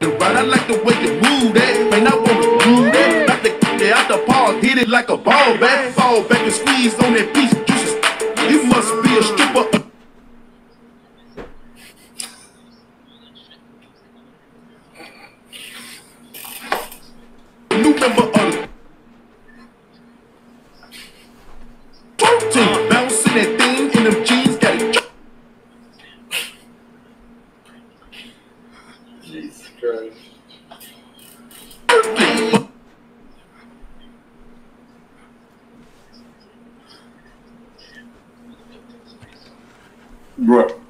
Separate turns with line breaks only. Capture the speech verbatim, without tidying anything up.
Right, I like the way you move that. Man, I wanna do that. Got the get out the ball, hit it like a ball back. Fall back and squeeze on that piece of juices. You must be a stripper. New member of the team. Bouncing that thing in them jeans. Got it.
Jesus Christ.
Right.